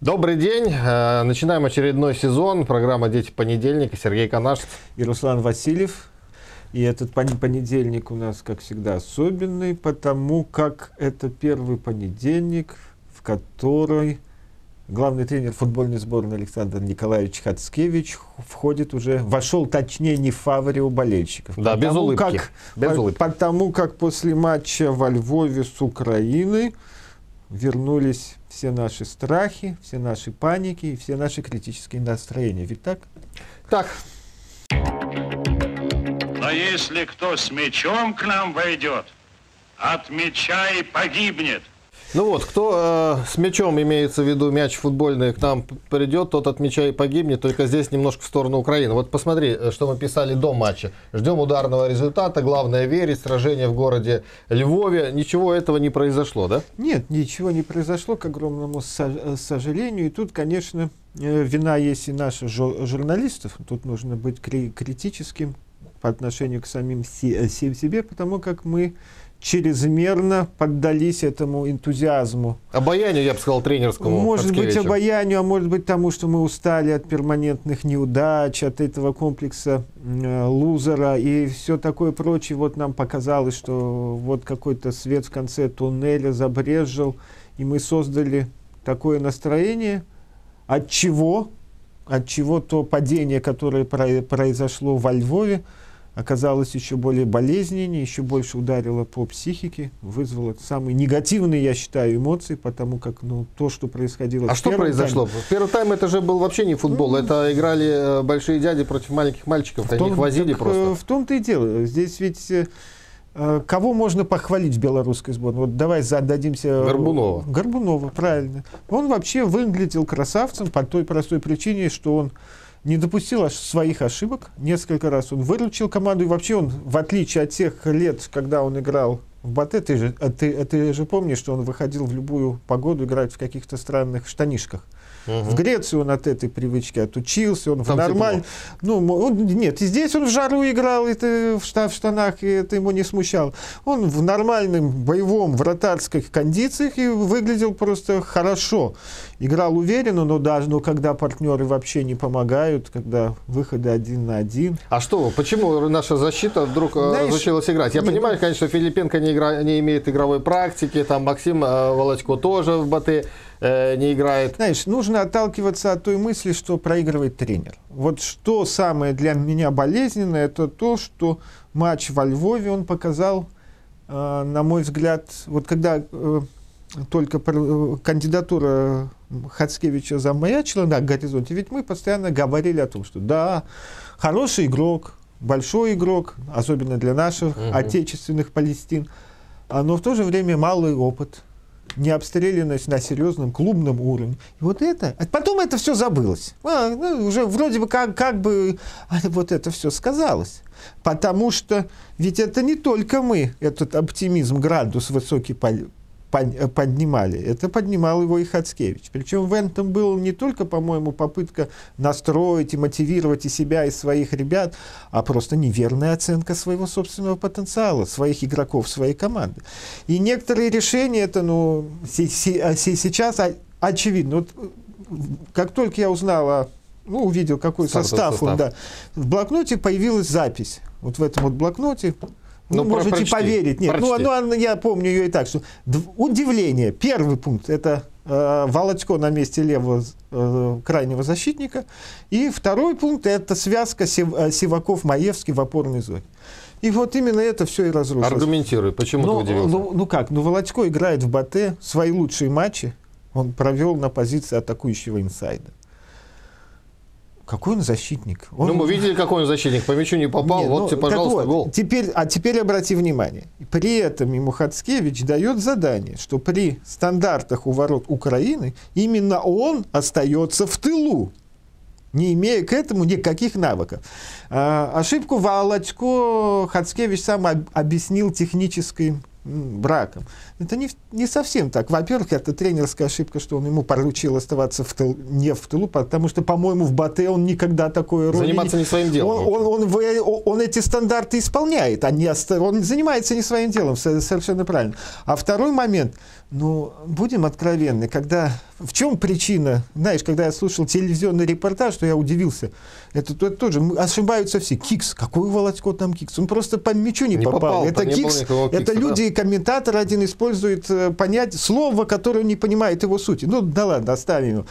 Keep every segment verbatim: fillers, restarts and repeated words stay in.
Добрый день. Начинаем очередной сезон. Программа «Дети понедельника». Сергей Канашев и Руслан Васильев. И этот понедельник у нас, как всегда, особенный, потому как это первый понедельник, в который главный тренер футбольной сборной Александр Николаевич Хацкевич входит уже, вошел, точнее, не в фаворе у болельщиков. Да, без улыбки. Как, без по, улыбки. Потому как после матча во Львове с Украиной вернулись все наши страхи, все наши паники и все наши критические настроения. Ведь так? Так. Но если кто с мечом к нам войдет, от меча и погибнет. Ну вот, кто э, с мячом, имеется в виду мяч футбольный, к нам придет, тот от мяча и погибнет, только здесь немножко в сторону Украины. Вот посмотри, что мы писали до матча. Ждем ударного результата, главное верить, сражение в городе Львове. Ничего этого не произошло, да? Нет, ничего не произошло, к огромному сожалению. И тут, конечно, вина есть и наших журналистов. Тут нужно быть критическим по отношению к самим себе, потому как мы чрезмерно поддались этому энтузиазму. Обаянию, я бы сказал, тренерскому. Может Хацкевичу. быть, обаянию, а может быть тому, что мы устали от перманентных неудач, от этого комплекса э, лузера и все такое прочее. Вот нам показалось, что вот какой-то свет в конце туннеля забрезжил, и мы создали такое настроение, от чего, от чего то падение, которое произошло во Львове, оказалось еще более болезненнее, еще больше ударило по психике, вызвало самые негативные, я считаю, эмоции, потому как ну, то, что происходило... А что произошло? Тайме... В первый тайм это же был вообще не футбол, ну, это играли большие дяди против маленьких мальчиков, они их возили так, просто. В том-то и дело. Здесь ведь... Э, кого можно похвалить в белорусской сборной? Вот давай зададимся... Горбунова. Горбунова, правильно. Он вообще выглядел красавцем по той простой причине, что он не допустил своих ошибок. Несколько раз он выручил команду. И вообще он, в отличие от тех лет, когда он играл в БАТЭ, ты же, ты, ты же помнишь, что он выходил в любую погоду играть в каких-то странных штанишках. Угу. В Греции он от этой привычки отучился, он там в нормальном... Ну, он, нет, и здесь он в жару играл, это в штанах, и это ему не смущало. Он в нормальном боевом вратарских кондициях и выглядел просто хорошо. Играл уверенно, но даже но когда партнеры вообще не помогают, когда выходы один на один. А что, почему наша защита вдруг Знаешь, разучилась играть? Я нет, понимаю, конечно, Филипенко не, игра, не имеет игровой практики, там Максим э, Володько тоже в БАТЭ э, не играет. Знаешь, нужно отталкиваться от той мысли, что проигрывает тренер. Вот что самое для меня болезненное, это то, что матч во Львове он показал, э, на мой взгляд, вот когда... Э, только кандидатура Хацкевича замаячила на горизонте, ведь мы постоянно говорили о том, что да, хороший игрок, большой игрок, особенно для наших uh-huh. отечественных Палестин, но в то же время малый опыт, необстрелянность на серьезном клубном уровне. И вот это, а потом это все забылось. А, ну, уже вроде бы как, как бы вот это все сказалось. Потому что ведь это не только мы, этот оптимизм, градус высокий поднимали. Это поднимал его и Хацкевич. Причем в этом была не только, по-моему, попытка настроить и мотивировать и себя, и своих ребят, а просто неверная оценка своего собственного потенциала, своих игроков, своей команды. И некоторые решения, это, ну, сейчас очевидно. Вот, как только я узнал о ну, увидел, какой состав, состав. Он, да, в блокноте появилась запись. Вот в этом вот блокноте. Ну, ну можете прочти, поверить. Нет, ну, ну, я помню ее и так, что удивление. Первый пункт – это э, Володько на месте левого э, крайнего защитника. И второй пункт – это связка Сив, Сиваков-Маевский в опорной зоне. И вот именно это все и разрушилось. Аргументируй, почему ну, ты удивился? Ну, ну как, ну Володько играет в БАТЭ, свои лучшие матчи он провел на позиции атакующего инсайда. Какой он защитник? Он... Ну, мы видели, какой он защитник. По мячу не попал, не, вот ну, тебе, пожалуйста, вот, гол. Теперь, а теперь обрати внимание. При этом ему Хацкевич дает задание, что при стандартах у ворот Украины именно он остается в тылу, не имея к этому никаких навыков. А, ошибку Володько Хацкевич сам об, объяснил техническим браком. Это не, не совсем так. Во-первых, это тренерская ошибка, что он ему поручил оставаться в тыл, не в тылу, потому что, по-моему, в Батэ он никогда такой роли... Заниматься не своим делом. Он, он, он, он, он эти стандарты исполняет, а не оста... он занимается не своим делом, совершенно правильно. А второй момент, ну, будем откровенны, когда... В чем причина? Знаешь, когда я слушал телевизионный репортаж, что я удивился, это, это тоже ошибаются все. Кикс, какой у Володько там Кикс? Он просто по мячу не, не попал. попал. Это Кикс, это кикса, люди, да. Комментатор один использует э, понять слово, которое не понимает его сути. Ну, да ладно, оставим его.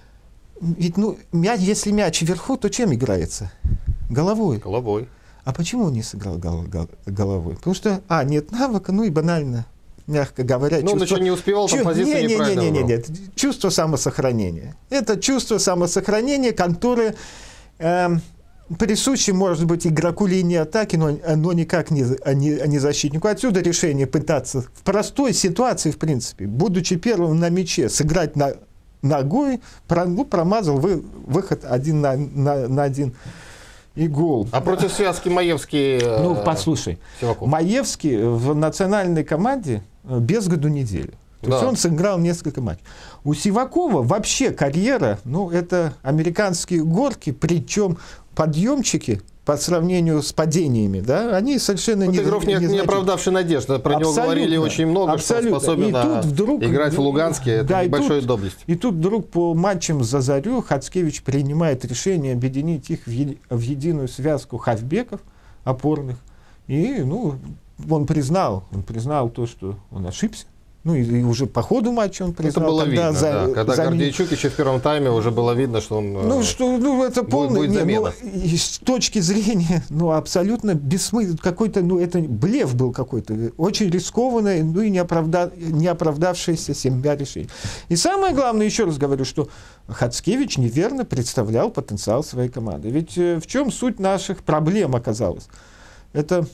Ведь, ну, мяч, если мяч вверху, то чем играется? Головой. Головой. А почему он не сыграл гол, гол, головой? Потому что, а, нет навыка, ну и банально. Мягко говоря, ну, чувство... он еще не успевал, там позицию не, неправильно не, не, не, выбрал. Нет, чувство самосохранения. Это чувство самосохранения, которое э, присуще, может быть, игроку линии атаки, но, но никак не, не, не защитнику. Отсюда решение пытаться в простой ситуации, в принципе, будучи первым на мяче, сыграть на, ногой, про, ну, промазал вы, выход один на, на, на один. И гол. А против связки Маевский... Ну, послушай, Сиваков. Маевский в национальной команде без году недели. То да. есть он сыграл несколько матчей. У Сивакова вообще карьера, ну, это американские горки, причем подъемчики по сравнению с падениями, да, они совершенно вот не... Игров не, не оправдавший надежды. Про него говорили очень много, абсолютно. Что он способен на... вдруг, играть в Луганске. Это да, большая тут, доблесть. И тут вдруг по матчам за Зарю Хацкевич принимает решение объединить их в, е... в единую связку хавбеков опорных. И, ну, он признал, он признал то, что он ошибся. Ну, и, и уже по ходу матча он признал. Это было когда видно, за, да. Когда за... Гордейчук еще в первом тайме уже было видно, что он ну, что, ну, это полный, будет, будет замена. Не, ну, с точки зрения, ну, абсолютно бессмысленно, какой-то, ну, это блеф был какой-то, очень рискованное, ну, и не, оправда... не оправдавшееся себя решение. И самое главное, еще раз говорю, что Хацкевич неверно представлял потенциал своей команды. Ведь э, в чем суть наших проблем оказалась? Это,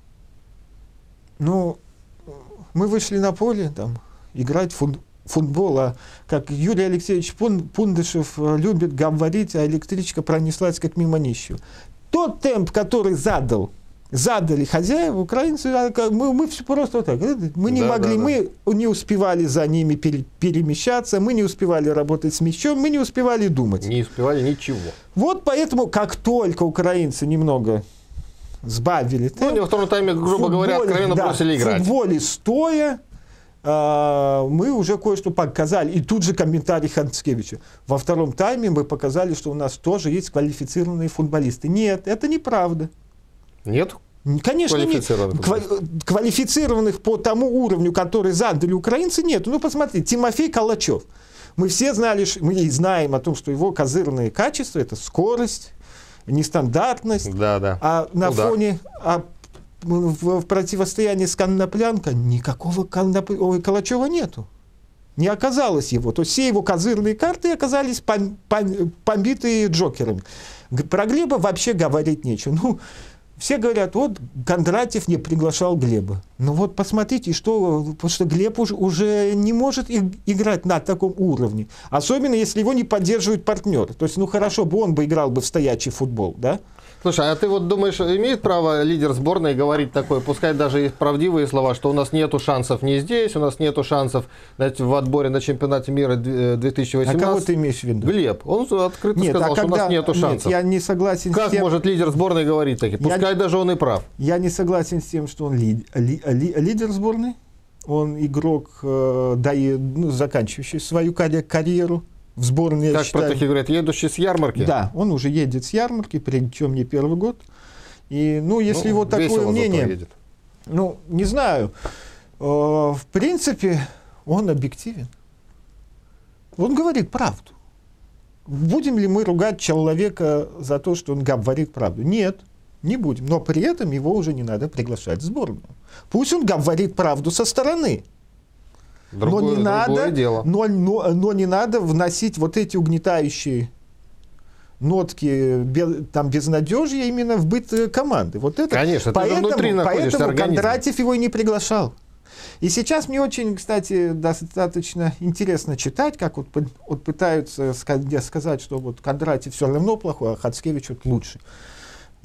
ну... Мы вышли на поле, там, играть в футбол, а как Юрий Алексеевич Пундышев любит говорить, а электричка пронеслась как мимо нищего. Тот темп, который задал, задали хозяева, украинцы, мы, мы все просто вот так. Мы не да, могли, да, мы да. не успевали за ними пере, перемещаться, мы не успевали работать с мячом, мы не успевали думать. Не успевали ничего. Вот поэтому, как только украинцы немного... сбавили темп. Ну, во втором тайме, грубо футболе, говоря, откровенно да, бросили играть. В футболе стоя э, мы уже кое-что показали. И тут же комментарий Хацкевича. Во втором тайме мы показали, что у нас тоже есть квалифицированные футболисты. Нет, это неправда. Нет? Конечно, нет. Квалифицированных по тому уровню, который задали украинцы, нет. Ну, посмотри, Тимофей Калачев. Мы все знали, мы знаем о том, что его козырные качества – это скорость, нестандартность, да, да. а на Удар. фоне а, в, в противостоянии с Коноплянко никакого Коноп... Ой, Калачева нету. Не оказалось его. То есть все его козырные карты оказались пом... Пом... побитые джокерами. Про Глеба вообще говорить нечего. Ну, все говорят, вот Кондратьев не приглашал Глеба. Ну вот посмотрите, что, потому что Глеб уже, уже не может и, играть на таком уровне. Особенно, если его не поддерживает партнер. То есть, ну хорошо бы он бы играл бы в стоячий футбол, да? Слушай, а ты вот думаешь, имеет право лидер сборной говорить такое, пускай даже есть правдивые слова, что у нас нету шансов не здесь, у нас нету шансов, знаете, в отборе на чемпионате мира две тысячи восемнадцать. А кого ты имеешь в виду? Глеб. Он открыто нет, сказал, а когда... что у нас нету шансов. Нет, я не согласен как с тем... может лидер сборной говорить такие? Пускай я... даже он и прав. Я не согласен с тем, что он ли... Ли... Ли... лидер сборной. Он игрок, э, да, и, ну, заканчивающий свою карьеру. В сборной, как про таких говорят, едущий с ярмарки? Да, он уже едет с ярмарки, причем не первый год. И, ну, если ну, вот такое мнение, ну, не знаю, э, в принципе, он объективен. Он говорит правду. Будем ли мы ругать человека за то, что он говорит правду? Нет, не будем. Но при этом его уже не надо приглашать в сборную. Пусть он говорит правду со стороны. Другое, но, не надо, дело. Но, но, но не надо вносить вот эти угнетающие нотки без, там, безнадежья именно в быт команды. Вот это, конечно, поэтому, ты внутри находишься, поэтому Кондратьев его и не приглашал. И сейчас мне очень, кстати, достаточно интересно читать, как вот, вот пытаются сказать, что вот Кондратьев все равно плохой, а Хацкевич вот лучше.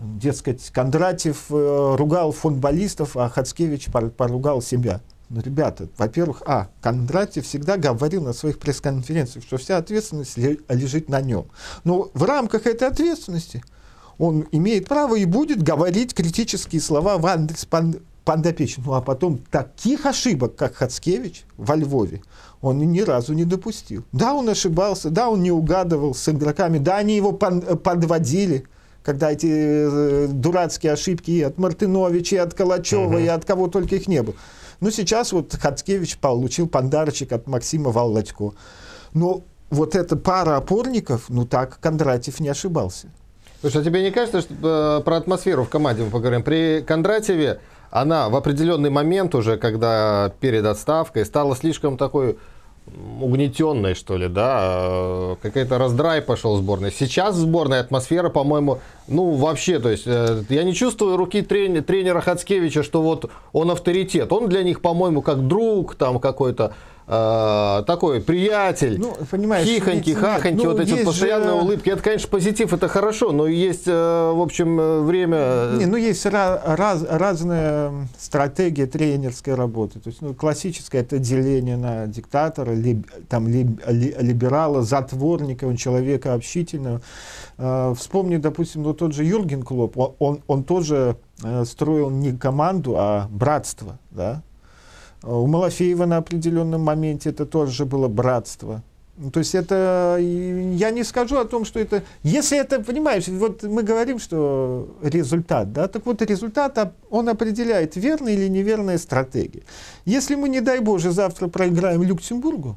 Дескать, Кондратьев э, ругал футболистов, а Хацкевич пор- поругал себя. Ну, ребята, во-первых, а, Кондратьев всегда говорил на своих пресс-конференциях, что вся ответственность ле- лежит на нем. Но в рамках этой ответственности он имеет право и будет говорить критические слова в адрес пан- подопечных. Ну, а потом таких ошибок, как Хацкевич во Львове, он ни разу не допустил. Да, он ошибался, да, он не угадывал с игроками, да, они его пон- подводили, когда эти э, дурацкие ошибки и от Мартыновича, и от Калачева, uh-huh. и от кого только их не было. Но сейчас вот Хацкевич получил подарочек от Максима Володько. Но вот эта пара опорников, ну так Кондратьев не ошибался. Слушай, а тебе не кажется, что э, про атмосферу в команде мы поговорим? При Кондратьеве она в определенный момент уже, когда перед отставкой, стала слишком такой угнетенной, что ли, да, какой-то раздрай пошел в сборной. Сейчас в сборной атмосфера, по-моему, ну, вообще, то есть, э, я не чувствую руки трени- тренера Хацкевича, что вот он авторитет. Он для них, по-моему, как друг, там, какой-то э, такой приятель, ну, понимаешь, хихоньки, нет, хахоньки, ну, вот эти вот постоянные же... улыбки. Это, конечно, позитив, это хорошо, но есть, э, в общем, время... Не, ну, есть ra- раз, разная стратегия тренерской работы. То есть, ну, классическое это деление на диктатора, либ, там, либ, ли, либерала, затворника, он человека общительного. Э, вспомни, допустим, ну, тот же Юрген Клопп, он, он, он тоже э, строил не команду, а братство, да? У Малафеева на определенном моменте это тоже было братство. То есть это, я не скажу о том, что это, если это, понимаешь, вот мы говорим, что результат, да, так вот результат, он определяет, верная или неверная стратегия. Если мы, не дай Боже, завтра проиграем Люксембургу,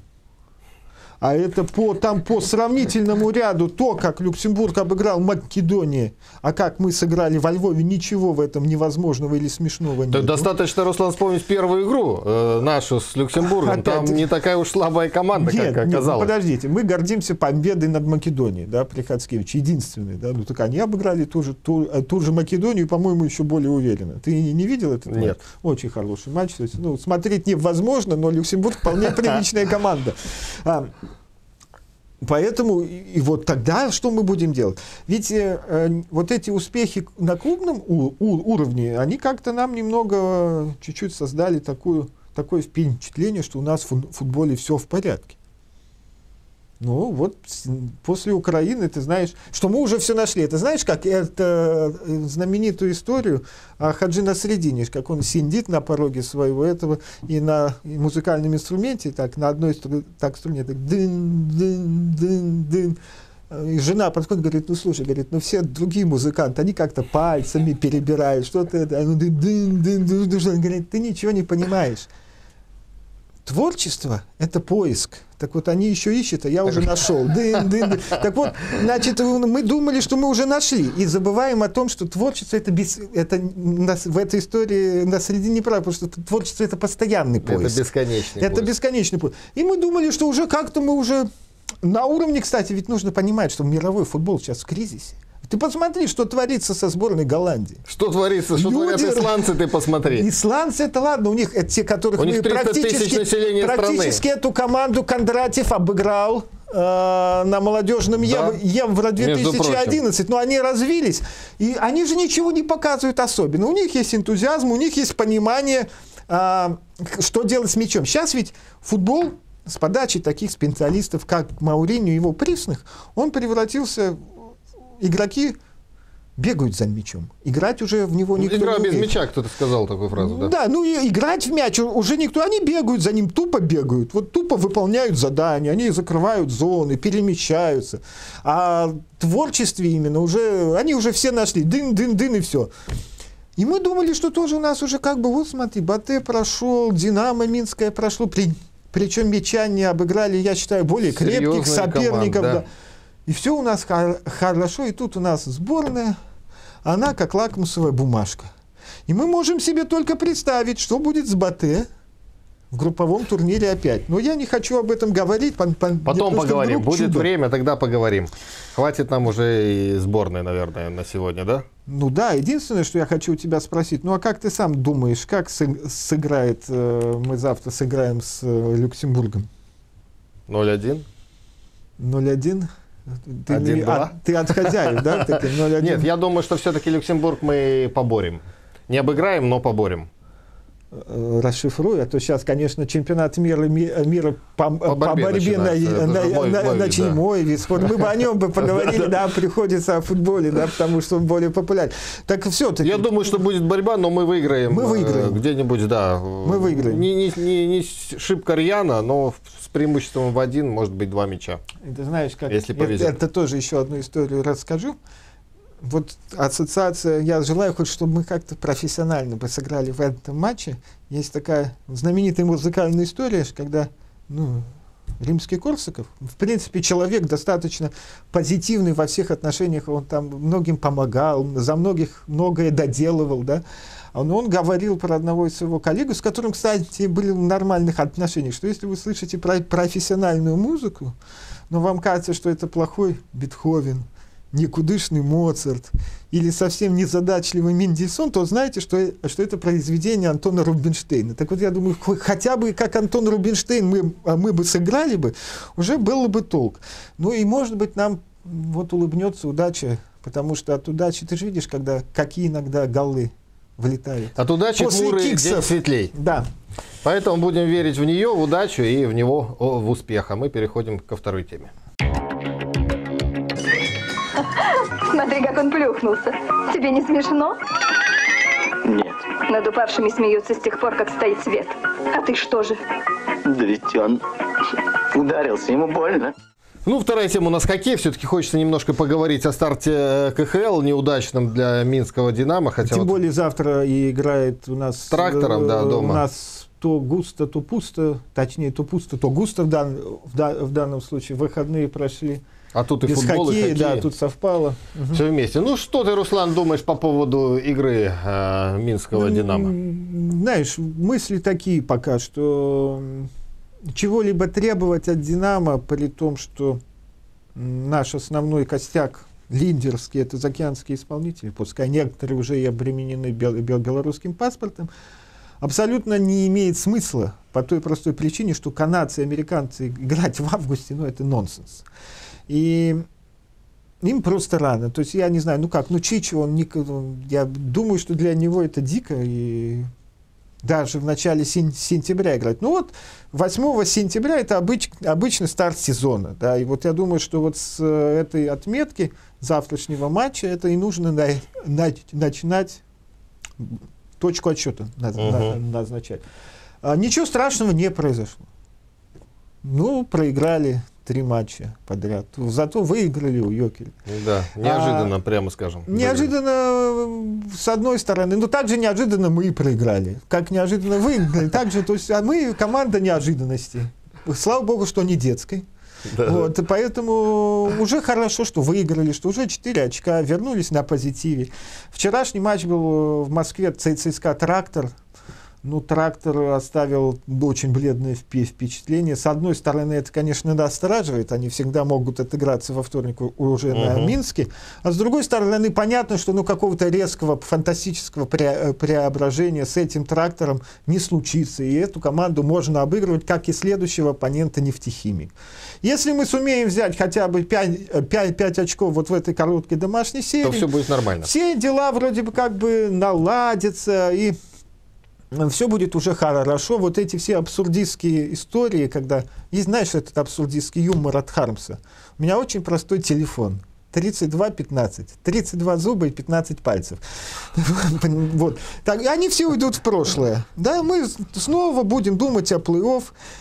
а это по, там, по сравнительному ряду то, как Люксембург обыграл Македонию, а как мы сыграли во Львове, ничего в этом невозможного или смешного нет. Так достаточно, Руслан, вспомнить первую игру э, нашу с Люксембургом. Опять там не такая уж слабая команда, нет, как оказалось. Нет, подождите, мы гордимся победой над Македонией, да, при Хацкевиче, единственной, да, ну так они обыграли ту же, ту, ту же Македонию, по-моему, еще более уверенно. Ты не, не видел этот Нет. матч? Очень хороший матч, то есть, ну, смотреть невозможно, но Люксембург вполне приличная команда. Поэтому и, и вот тогда что мы будем делать? Ведь э, вот эти успехи на клубном у, у, уровне, они как-то нам немного, чуть-чуть создали такую, такое впечатление, что у нас в футболе все в порядке. Ну вот после Украины, ты знаешь, что мы уже все нашли. Это знаешь, как это знаменитую историю о Хаджи Насреддине, как он сидит на пороге своего этого и на музыкальном инструменте, так на одной так струне, так дын, дын, дын, дын. И жена подходит, говорит, ну слушай, говорит, ну все другие музыканты, они как-то пальцами перебирают, что-то это, дын, дын, дын, дын, дын. Он говорит, ты ничего не понимаешь. Творчество — это поиск. Так вот, они еще ищут, а я уже нашел. Дын, дын, дын. Так вот, значит, мы думали, что мы уже нашли. И забываем о том, что творчество — это, без, это в этой истории на середине прав, потому что творчество — это постоянный поиск. Это бесконечный Это поиск. бесконечный поиск. И мы думали, что уже как-то мы уже... На уровне, кстати, ведь нужно понимать, что мировой футбол сейчас в кризисе. Ты посмотри, что творится со сборной Голландии. Что творится? Что Люди... творят исландцы, ты посмотри. Исландцы, это ладно, у них это те, которых у них мы практически, практически эту команду Кондратьев обыграл э, на молодежном да. Евро две тысячи одиннадцать. Но они развились, и они же ничего не показывают особенно. У них есть энтузиазм, у них есть понимание, э, что делать с мячом. Сейчас ведь футбол с подачи таких специалистов, как Мауриньо и его присных, он превратился... Игроки бегают за мячом. Играть уже в него никто Игра не без умеет. мяча, кто-то сказал такую фразу, да? Да, ну и играть в мяч уже никто. Они бегают за ним, тупо бегают. Вот тупо выполняют задания, они закрывают зоны, перемещаются. А творчестве именно уже, они уже все нашли. Дын-дын-дын и все. И мы думали, что тоже у нас уже как бы, вот смотри, Батэ прошел, Динамо Минское прошло. При, причем мячане обыграли, я считаю, более Серьезная крепких соперников. команда, да. Да. И все у нас хорошо, и тут у нас сборная, она как лакмусовая бумажка. И мы можем себе только представить, что будет с Батэ в групповом турнире опять. Но я не хочу об этом говорить. По, по, Потом поговорим. Будет чудо. время, тогда поговорим. Хватит нам уже и сборной, наверное, на сегодня, да? Ну да, единственное, что я хочу у тебя спросить, ну а как ты сам думаешь, как сыграет, мы завтра сыграем с Люксембургом? ноль один. ноль один. Ты, не, а, ты от хозяев, да? Нет, я думаю, что все-таки Люксембург мы поборем. Не обыграем, но поборем. Расшифрую, а то сейчас, конечно, чемпионат мира, мира по, по борьбе, борьбе на, на, мой, на, мой, на мой вид спорта. Мы бы о нем бы поговорили, да, приходится о футболе, да, потому что он более популярен. Так все-таки. Я думаю, что будет борьба, но мы выиграем. Мы выиграем. Где-нибудь, да. Мы выиграем. Не, не, не, не шибко рьяно, но с преимуществом в один, может быть, два мяча. Ты знаешь, как если повезет. Это, это тоже еще одну историю расскажу. Вот ассоциация, я желаю хоть, чтобы мы как-то профессионально бы сыграли в этом матче. Есть такая знаменитая музыкальная история, когда ну, Римский-Корсаков, в принципе, человек достаточно позитивный во всех отношениях, он там многим помогал, за многих многое доделывал, да. Но он говорил про одного из своего коллегу, с которым, кстати, были в нормальных отношениях, что если вы слышите про профессиональную музыку, но вам кажется, что это плохой Бетховен, никудышный Моцарт или совсем незадачливый Мендельсон, то знаете, что, что это произведение Антона Рубинштейна. Так вот, я думаю, хотя бы как Антон Рубинштейн мы, мы бы сыграли бы, уже было бы толк. Ну и, может быть, нам вот улыбнется удача, потому что от удачи, ты же видишь, когда, какие иногда голы вылетают. От удачи хмурый день светлей. Да. Поэтому будем верить в нее, в удачу и в него, в успех. А мы переходим ко второй теме. Смотри, как он плюхнулся. Тебе не смешно? Нет. Над упавшими смеются с тех пор, как стоит свет. А ты что же? Да ведь он ударился, ему больно. Ну, вторая тема у нас хоккей. Все-таки хочется немножко поговорить о старте ка ха эл, неудачном для минского «Динамо». Хотя Тем вот более завтра и играет у нас... С трактором, да, дома. У нас то густо, то пусто. Точнее, то пусто, то густо в, дан, в, да, в данном случае. Выходные прошли. А тут и без футбол, хоккея, и хоккей. Да, тут совпало. Все вместе. Ну, что ты, Руслан, думаешь по поводу игры э, минского «Динамо»? Знаешь, мысли такие пока, что чего-либо требовать от «Динамо», при том, что наш основной костяк лидерский — это заокеанские исполнители, пускай некоторые уже и обременены бел- бел- белорусским паспортом, абсолютно не имеет смысла по той простой причине, что канадцы и американцы играть в августе, ну, это нонсенс. И им просто рано. То есть я не знаю, ну как, ну Чичо, он, не, я думаю, что для него это дико, и даже в начале сен- сентября играть. Ну вот восьмого сентября это обыч, обычный старт сезона. Да, и вот я думаю, что вот с этой отметки завтрашнего матча это и нужно на, на, начинать точку отсчета на, uh-huh. на, назначать. А, ничего страшного не произошло. Ну, проиграли три матча подряд. Зато выиграли у Йокеля. Да, неожиданно, а, прямо скажем. Неожиданно, с одной стороны, но также неожиданно мы и проиграли. Как неожиданно выиграли, так же, то есть, а мы команда неожиданности. Слава богу, что не детской. Да. Вот, и поэтому уже хорошо, что выиграли, что уже четыре очка, вернулись на позитиве. Вчерашний матч был в Москве, ЦСКА «Трактор». Ну, «Трактор» оставил очень бледное впечатление. С одной стороны, это, конечно, настораживает. Они всегда могут отыграться во вторник уже uh-huh. на Минске. А с другой стороны, понятно, что ну, какого-то резкого, фантастического пре- преображения с этим «Трактором» не случится. И эту команду можно обыгрывать, как и следующего оппонента «Нефтехимик». Если мы сумеем взять хотя бы пять очков вот в этой короткой домашней серии, то все будет нормально. Все дела вроде бы как бы наладятся, и все будет уже хорошо. Вот эти все абсурдистские истории, когда... Есть, знаешь, этот абсурдистский юмор от Хармса. У меня очень простой телефон. тридцать два пятнадцать. тридцать два зуба и пятнадцать пальцев. Вот. Так, и они все уйдут в прошлое. Да, мы снова будем думать о плей-офф,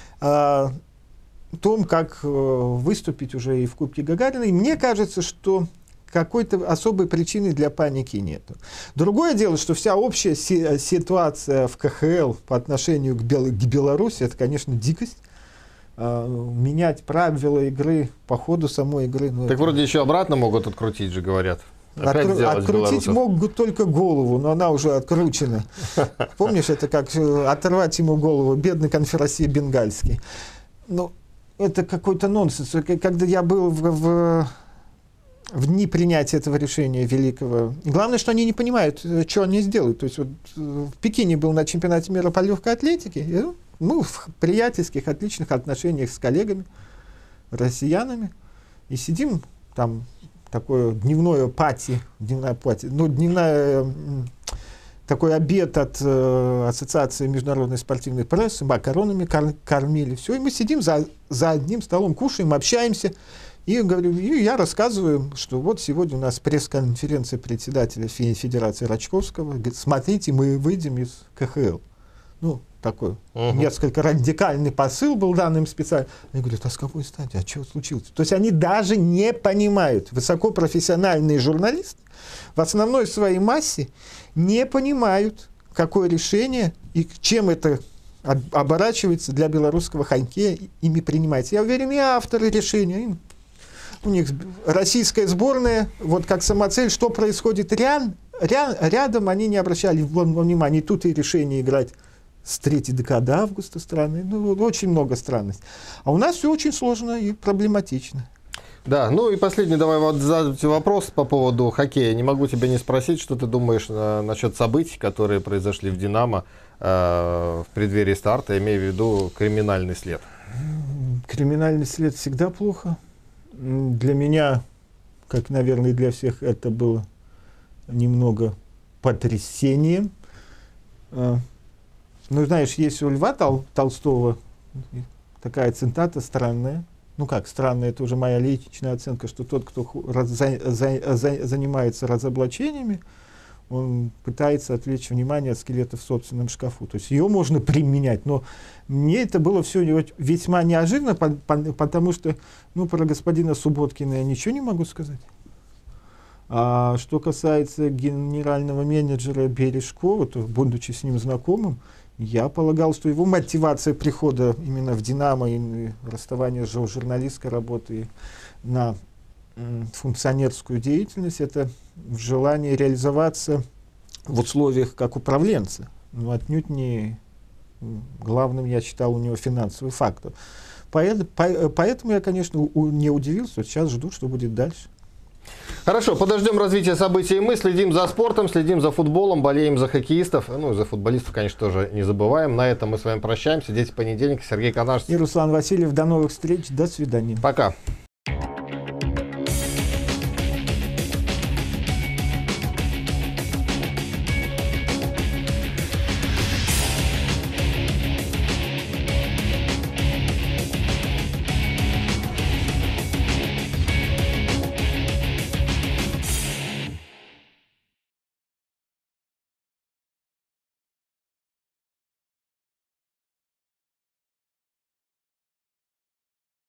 о том, как выступить уже и в Кубке Гагарина. И мне кажется, что какой-то особой причины для паники нету. Другое дело, что вся общая си- ситуация в ка ха эл по отношению к, Бел- к Беларуси, это, конечно, дикость. А, менять правила игры по ходу самой игры. Ну, так это... вроде еще обратно могут открутить же, говорят. Откру... Открутить могут только голову, но она уже откручена. Помнишь, это как оторвать ему голову, бедный конферансье бенгальский. Ну, это какой-то нонсенс. Когда я был в... в в дни принятия этого решения великого. И главное, что они не понимают, что они сделают. То есть вот в Пекине был на чемпионате мира по легкой атлетике, и мы в приятельских, отличных отношениях с коллегами, россиянами, и сидим там такое дневное пати, дневная пати, ну, дневная, такой обед от э, Ассоциации международной спортивной прессы, макаронами кор- кормили, все, и мы сидим за, за одним столом, кушаем, общаемся, и, говорю, и я рассказываю, что вот сегодня у нас пресс-конференция председателя Федерации Рачковского, говорит, смотрите, мы выйдем из ка ха эл. Ну, такой uh-huh. несколько радикальный посыл был дан им специально. Они говорят, а с какой стати, а что случилось? То есть они даже не понимают, высокопрофессиональные журналисты в основной своей массе не понимают, какое решение и чем это оборачивается для белорусского хоккея ими принимается. Я уверен, и авторы решения, у них российская сборная, вот как самоцель, что происходит ряд, ряд, рядом, они не обращали внимания. И тут и решение играть с третьей декады августа страны. Ну, очень много странностей. А у нас все очень сложно и проблематично. Да, ну и последний давай вот задать вопрос по поводу хоккея. Не могу тебя не спросить, что ты думаешь э, насчет событий, которые произошли в «Динамо» э, в преддверии старта, имея в виду криминальный след. Криминальный след всегда плохо. Для меня, как, наверное, и для всех, это было немного потрясением. Ну, знаешь, есть у Льва Тол- Толстого такая цитата странная. Ну как, странная, это уже моя личная оценка, что тот, кто раз, за, за, за, занимается разоблачениями, он пытается отвлечь внимание от скелета в собственном шкафу. То есть ее можно применять, но мне это было все весьма неожиданно, по, по, потому что, ну, про господина Субботкина я ничего не могу сказать. А что касается генерального менеджера Бережкова, то, будучи с ним знакомым, я полагал, что его мотивация прихода именно в «Динамо» и расставания с журналистской работой на м, функционерскую деятельность — это желание реализоваться в условиях как управленца. Но отнюдь не главным я считал у него финансовый фактор. Поэтому, поэтому я, конечно, у, не удивился. Сейчас жду, что будет дальше. Хорошо, подождем развития событий. Мы следим за спортом, следим за футболом, болеем за хоккеистов. Ну и за футболистов, конечно, тоже не забываем. На этом мы с вами прощаемся. Здесь понедельник. Сергей Канашский И Руслан Васильев. До новых встреч. До свидания. Пока.